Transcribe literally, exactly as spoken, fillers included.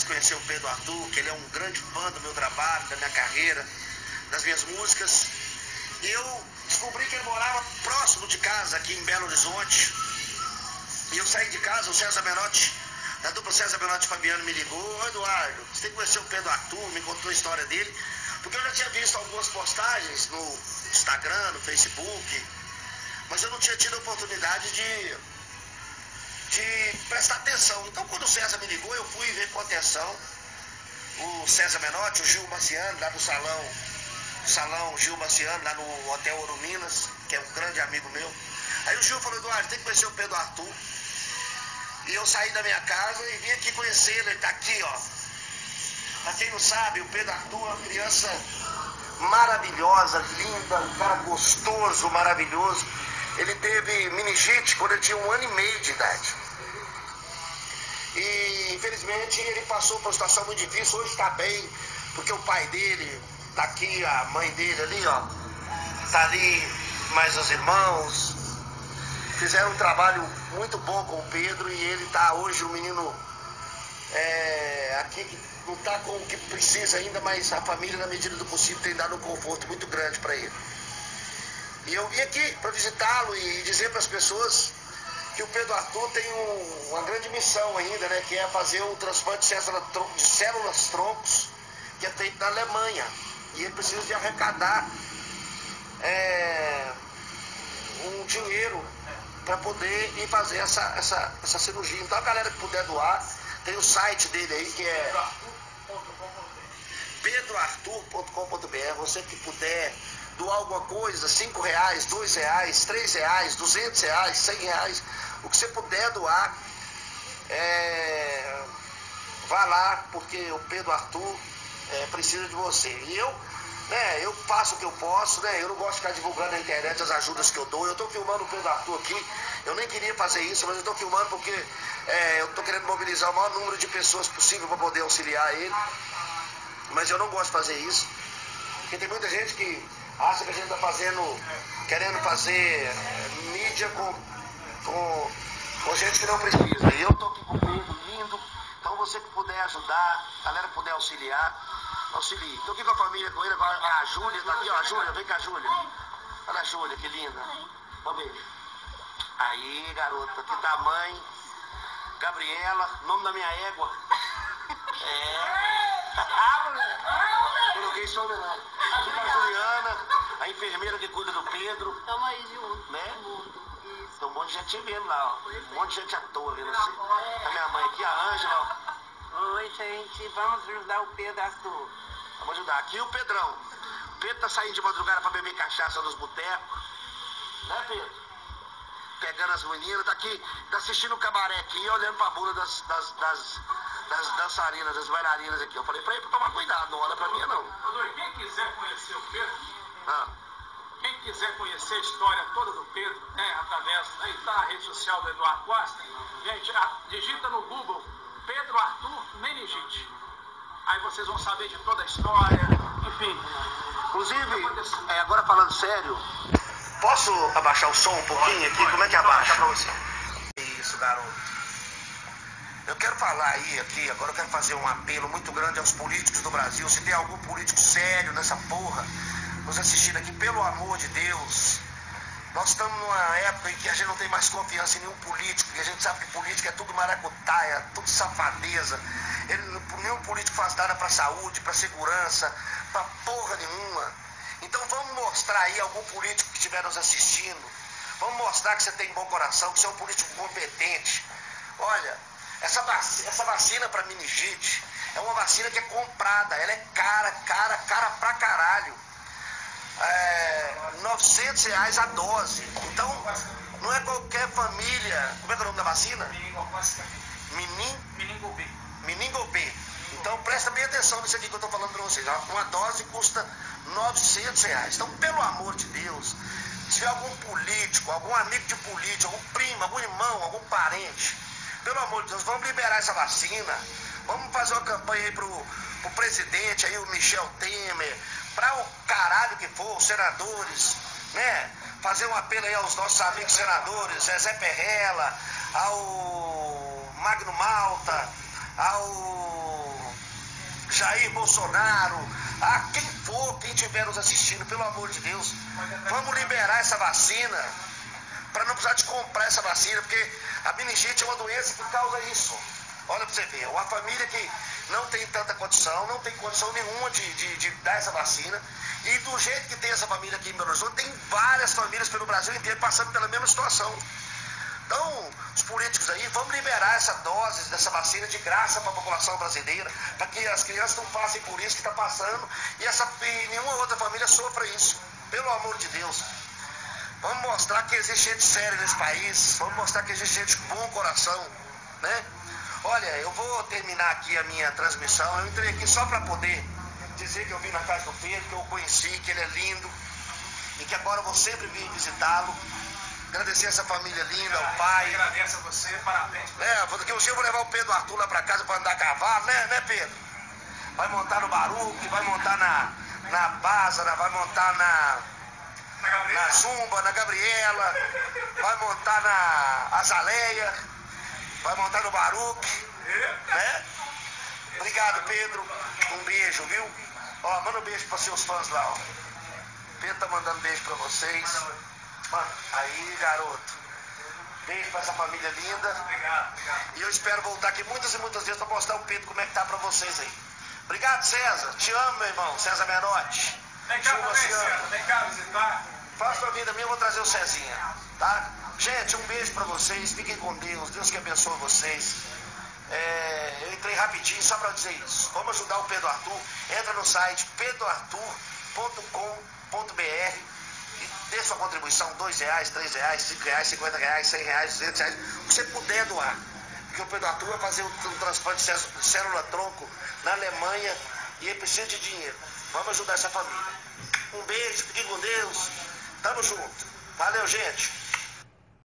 de conhecer o Pedro Arthur, que ele é um grande fã do meu trabalho, da minha carreira, das minhas músicas. E eu descobri que ele morava próximo de casa, aqui em Belo Horizonte. E eu saí de casa, o César Menotti, da dupla César Menotti e Fabiano, me ligou: ô Eduardo, você tem que conhecer o Pedro Arthur, me contou a história dele. Porque eu já tinha visto algumas postagens no Instagram, no Facebook, mas eu não tinha tido a oportunidade de, de prestar atenção. Então, quando o César me ligou, eu fui ver com atenção o César Menotti, o Gil Marciano, lá do salão, salão Gil Marciano, lá no Hotel Ouro Minas, que é um grande amigo meu. Aí o Gil falou: Eduardo, tem que conhecer o Pedro Arthur. E eu saí da minha casa e vim aqui conhecer ele, ele tá aqui, ó. Pra quem não sabe, o Pedro Arthur é uma criança maravilhosa, linda, um cara gostoso, maravilhoso. Ele teve meningite quando ele tinha um ano e meio de idade. E infelizmente ele passou por uma situação muito difícil. Hoje está bem, porque o pai dele tá aqui, a mãe dele ali, ó, tá ali, mais os irmãos. Fizeram um trabalho muito bom com o Pedro e ele tá hoje um menino é, aqui que não está com o que precisa ainda, mas a família, na medida do possível, tem dado um conforto muito grande para ele. E eu vim aqui para visitá-lo e dizer para as pessoas que o Pedro Arthur tem um, uma grande missão ainda, né, que é fazer um transplante de células, de células troncos, que é feito na Alemanha. E ele precisa de arrecadar é, um dinheiro para poder ir fazer essa, essa, essa cirurgia. Então, a galera que puder doar, tem o site dele aí, que é pedro arthur ponto com ponto br. Você que puder doar alguma coisa, cinco reais, dois reais, três reais, duzentos reais, cem reais, o que você puder doar, é... vá lá, porque o Pedro Arthur é, precisa de você. E eu, né, eu faço o que eu posso, né, eu não gosto de ficar divulgando na internet as ajudas que eu dou. Eu estou filmando o Pedro Arthur aqui, eu nem queria fazer isso, mas eu estou filmando porque é, eu estou querendo mobilizar o maior número de pessoas possível para poder auxiliar ele. Mas eu não gosto de fazer isso, porque tem muita gente que acha que a gente está fazendo, querendo fazer é, mídia com, com, com gente que não precisa. E eu estou aqui com o Pedro, lindo. Então você que puder ajudar, a galera que puder auxiliar, auxilie. Estou aqui com a família, com ele, agora a Júlia está aqui, ó, a Júlia, vem cá, Júlia. Olha a Júlia, que linda. Vamos ver. Aí, garota, aqui tá a mãe, Gabriela, nome da minha égua. É. Ah, mulher. Coloquei só homenagem. Aqui tá a Juliana, a enfermeira que cuida do Pedro. Tamo aí junto. Né? Tem um monte de gente vendo lá, ó. Um monte de gente à toa vendo assim. A minha mãe aqui, a Ângela, ó. Oi, gente. Vamos ajudar o Pedro Arthur. Vamos ajudar. Aqui o Pedrão. O Pedro tá saindo de madrugada pra beber cachaça nos botecos. Né, Pedro? Pegando as meninas, tá aqui, tá assistindo o cabaré aqui, olhando pra bunda das, das, das, das dançarinas, das bailarinas aqui. Eu falei pra ele pra tomar cuidado, não olha pra mim não. Quem quiser conhecer o Pedro, Ah. quem quiser conhecer a história toda do Pedro, né, através, aí tá a rede social do Eduardo Costa, gente, a, digita no Google Pedro Arthur meningite. Aí vocês vão saber de toda a história, enfim. Inclusive, é, agora falando sério, posso abaixar o som um pouquinho aqui? Como é que abaixa pra você? Isso, garoto. Eu quero falar aí, aqui, agora eu quero fazer um apelo muito grande aos políticos do Brasil. Se tem algum político sério nessa porra nos assistindo aqui, pelo amor de Deus. Nós estamos numa época em que a gente não tem mais confiança em nenhum político, porque a gente sabe que político é tudo maracutaia, tudo safadeza. Ele, nenhum político faz nada pra saúde, pra segurança, pra porra nenhuma. Então vamos mostrar aí algum político que estiver nos assistindo. Vamos mostrar que você tem bom coração, que você é um político competente. Olha, essa vacina, essa vacina para meningite é uma vacina que é comprada. Ela é cara, cara, cara pra caralho. É, novecentos reais a dose. Então, não é qualquer família. Como é que é o nome da vacina? Menin... Meningobê. Meningobê. Então presta bem atenção nisso aqui que eu estou falando para vocês. Uma dose custa novecentos reais. Então, pelo amor de Deus, se tiver algum político, algum amigo de político, algum primo, algum irmão, algum parente, pelo amor de Deus, vamos liberar essa vacina. Vamos fazer uma campanha aí pro, pro presidente, aí o Michel Temer, para o caralho que for, os senadores, né? Fazer um apelo aí aos nossos amigos senadores, Zezé Perrella, ao Magno Malta, ao Jair Bolsonaro, a quem for, quem estiver nos assistindo, pelo amor de Deus, vamos liberar essa vacina, para não precisar de comprar essa vacina, porque a meningite é uma doença que causa isso. Olha para você ver, uma família que não tem tanta condição, não tem condição nenhuma de, de, de dar essa vacina, e do jeito que tem essa família aqui em Belo Horizonte, tem várias famílias pelo Brasil inteiro passando pela mesma situação. Então, os políticos aí, vamos liberar essa dose dessa vacina de graça para a população brasileira, para que as crianças não passem por isso que está passando e, essa, e nenhuma outra família sofra isso. Pelo amor de Deus. Vamos mostrar que existe gente séria nesse país, vamos mostrar que existe gente com bom coração, né? Olha, eu vou terminar aqui a minha transmissão. Eu entrei aqui só para poder dizer que eu vim na casa do Pedro, que eu o conheci, que ele é lindo e que agora eu vou sempre vir visitá-lo. Agradecer essa família linda, o pai. Agradeço a você, parabéns. É, porque um dia eu vou levar o Pedro Arthur lá pra casa pra andar a cavalo, né, né, Pedro? Vai montar no Baruque, vai montar na, na Bázara, vai montar na, na Zumba, na Gabriela, vai montar na Azaleia, vai montar no Baruque, né? Obrigado, Pedro. Um beijo, viu? Ó, manda um beijo para seus fãs lá, ó. Pedro tá mandando beijo pra vocês. Mano, aí, garoto. Beijo pra essa família linda. Obrigado, obrigado. E eu espero voltar aqui muitas e muitas vezes pra mostrar o Pedro como é que tá pra vocês aí. Obrigado, César. Te amo, meu irmão. César Menotti. Vem cá também, César. Vem cá visitar. Faça a vida minha, eu vou trazer o Cezinha, tá? Gente, um beijo pra vocês. Fiquem com Deus. Deus que abençoe vocês. É, eu entrei rapidinho só pra dizer isso. Vamos ajudar o Pedro Arthur. Entra no site pedro arthur ponto com ponto br e dê sua contribuição, dois reais, três reais, cinco reais, cinquenta reais, cem reais, duzentos reais, o que você puder doar. Porque o Pedro Arthur vai fazer um, um transplante de célula-tronco na Alemanha e ele precisa de dinheiro. Vamos ajudar essa família. Um beijo, fiquem com Deus. Tamo junto. Valeu, gente.